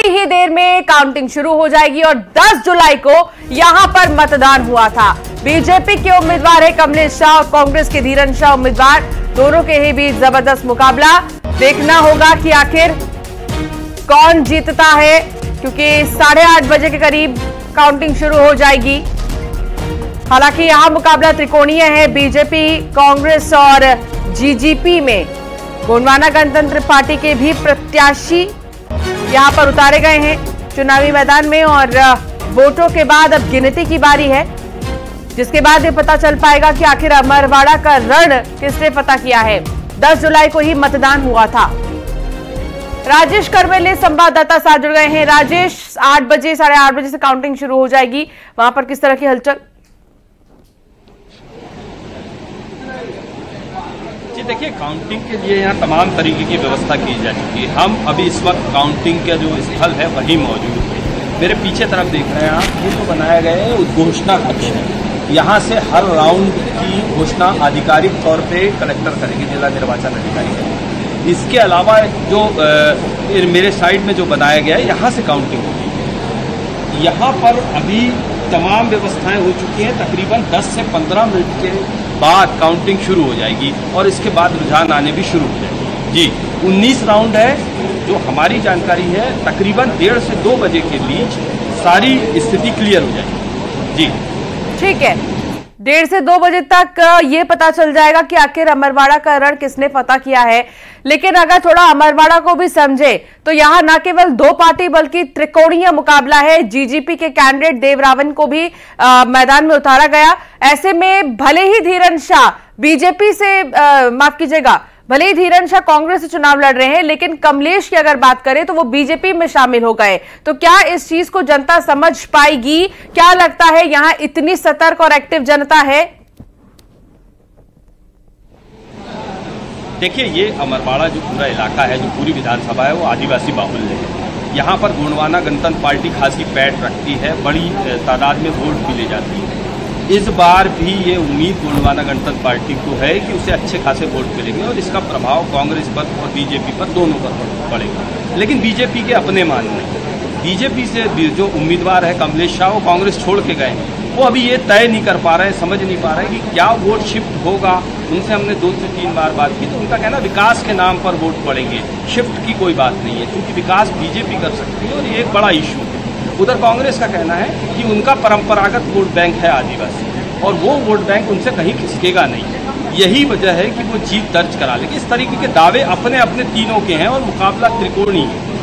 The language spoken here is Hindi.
थोड़ी ही देर में काउंटिंग शुरू हो जाएगी और 10 जुलाई को यहां पर मतदान हुआ था। बीजेपी के उम्मीदवार है कमलेश शाह और कांग्रेस के धीरन शाह उम्मीदवार, दोनों के ही बीच जबरदस्त मुकाबला। देखना होगा कि आखिर कौन जीतता है, क्योंकि 8:30 बजे के करीब काउंटिंग शुरू हो जाएगी। हालांकि यहां मुकाबला त्रिकोणीय है, बीजेपी, कांग्रेस और जीजीपी में गोंडवाना गणतंत्र पार्टी के भी प्रत्याशी यहां पर उतारे गए हैं चुनावी मैदान में। और वोटों के बाद अब गिनती की बारी है, जिसके बाद ये पता चल पाएगा कि आखिर अमरवाड़ा का रण किसने फतह किया है। 10 जुलाई को ही मतदान हुआ था। राजेश करवेले संवाददाता साथ जुड़ गए हैं। राजेश, 8 बजे 8:30 बजे से काउंटिंग शुरू हो जाएगी, वहां पर किस तरह की हलचल? जी देखिए, काउंटिंग के लिए यहाँ तमाम तरीके की व्यवस्था की जा चुकी है। हम अभी इस वक्त काउंटिंग का जो स्थल है वहीं मौजूद है। मेरे पीछे तरफ देख रहे हैं आप, ये जो बनाया गया है उद्घोषणा कक्ष है। यहाँ से हर राउंड की घोषणा आधिकारिक तौर पे कलेक्टर करेंगे, जिला निर्वाचन अधिकारी करेंगे। इसके अलावा जो मेरे साइड में जो बनाया गया है, यहाँ से काउंटिंग होगी। यहाँ पर अभी तमाम व्यवस्थाएं हो चुकी हैं। तकरीबन 10 से 15 मिनट के बाद काउंटिंग शुरू हो जाएगी और इसके बाद रुझान आने भी शुरू हो जाएगी। जी, 19 राउंड है। जो हमारी जानकारी है तकरीबन 1:30 से 2 बजे के बीच सारी स्थिति क्लियर हो जाएगी। जी ठीक है, 1:30 से 2 बजे तक ये पता चल जाएगा कि आखिर अमरवाड़ा का रण किसने फतह किया है। लेकिन अगर थोड़ा अमरवाड़ा को भी समझे तो यहां न केवल 2 पार्टी बल्कि त्रिकोणीय मुकाबला है। जीजीपी के कैंडिडेट देवरावन को भी मैदान में उतारा गया। ऐसे में भले ही धीरन शाह बीजेपी से माफ कीजिएगा, भले ही धीरन शाह कांग्रेस से चुनाव लड़ रहे हैं, लेकिन कमलेश की अगर बात करें तो वो बीजेपी में शामिल हो गए। तो क्या इस चीज को जनता समझ पाएगी? क्या लगता है यहां इतनी सतर्क और एक्टिव जनता है? देखिए, ये अमरवाड़ा जो पूरा इलाका है, जो पूरी विधानसभा है, वो आदिवासी बाहुल्य है। यहाँ पर गोंडवाना गणतंत्र पार्टी खासी पैठ रखती है, बड़ी तादाद में वोट भी ले जाती है। इस बार भी ये उम्मीद गोंडवाना गणतंत्र पार्टी को है कि उसे अच्छे खासे वोट मिलेंगे और इसका प्रभाव कांग्रेस पर और बीजेपी पर दोनों पर पड़ेगा। लेकिन बीजेपी के अपने मानने, बीजेपी से जो उम्मीदवार है कमलेश शाह, वो कांग्रेस छोड़ के गए, वो अभी ये तय नहीं कर पा रहे हैं, समझ नहीं पा रहे हैं कि क्या वोट शिफ्ट होगा। उनसे हमने 2 से 3 बार बात की तो उनका कहना विकास के नाम पर वोट पड़ेंगे, शिफ्ट की कोई बात नहीं है, क्योंकि विकास बीजेपी कर सकती है और ये एक बड़ा इशू है। उधर कांग्रेस का कहना है कि उनका परंपरागत वोट बैंक है आदिवासी, और वो वोट बैंक उनसे कहीं खिसकेगा नहीं। यही वजह है कि वो जीत दर्ज करा लेंगे। इस तरीके के दावे अपने अपने तीनों के हैं और मुकाबला त्रिकोणीय है।